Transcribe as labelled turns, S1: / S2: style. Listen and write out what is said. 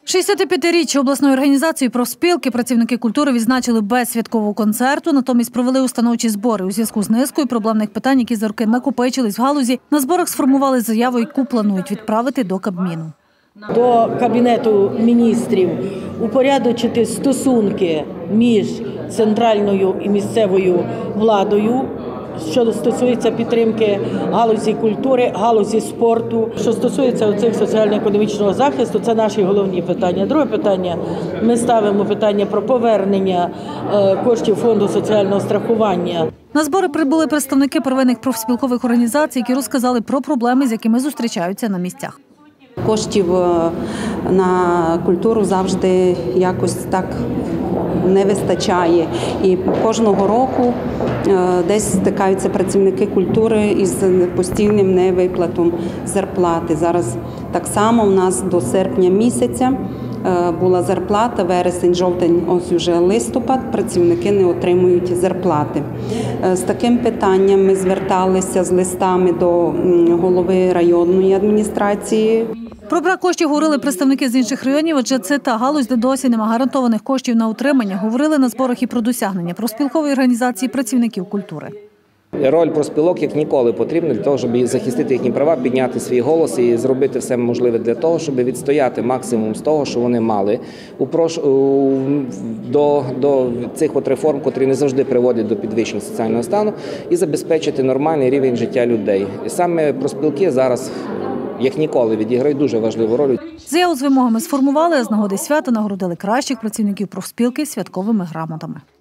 S1: 65-річчя обласної організації профспілки працівники культури відзначили без святкового концерту, натомість провели установчі збори у зв'язку з низкою проблемних питань, які за роки накопичились в галузі. На зборах сформували заяву, яку планують відправити до Кабміну.
S2: До Кабінету міністрів упорядочити стосунки між центральною і місцевою владою, що стосується підтримки галузі культури, галузі спорту. Що стосується оцих соціально-економічного захисту, це наші головні питання. Друге питання, ми ставимо питання про повернення коштів фонду соціального страхування.
S1: На збори прибули представники первинних профспілкових організацій, які розказали про проблеми, з якими зустрічаються на місцях.
S3: Коштів на культуру завжди якось так не вистачає. І кожного року десь стикаються працівники культури із постійним невиплатом зарплати. Зараз так само у нас до серпня місяця була зарплата, вересень, жовтень, ось уже листопад, працівники не отримують зарплати. З таким питанням ми зверталися з листами до голови районної адміністрації.
S1: Про брак коштів говорили представники з інших районів, адже це та галузь, де досі нема гарантованих коштів на утримання. Говорили на зборах і про досягнення профспілкової організації працівників культури.
S4: Роль профспілок як ніколи потрібна для того, щоб захистити їхні права, підняти свій голос і зробити все можливе для того, щоб відстояти максимум з того, що вони мали до цих реформ, котрі не завжди приводять до підвищення соціального стану, і забезпечити нормальний рівень життя людей. І саме профспілки зараз як ніколи відіграють дуже важливу роль.
S1: Заяву з вимогами сформували, а з нагоди свята нагородили кращих працівників профспілки святковими грамотами.